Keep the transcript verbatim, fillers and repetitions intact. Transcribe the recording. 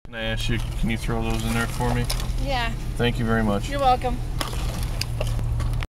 Can I ask you, can you throw those in there for me? Yeah. Thank you very much. You're welcome.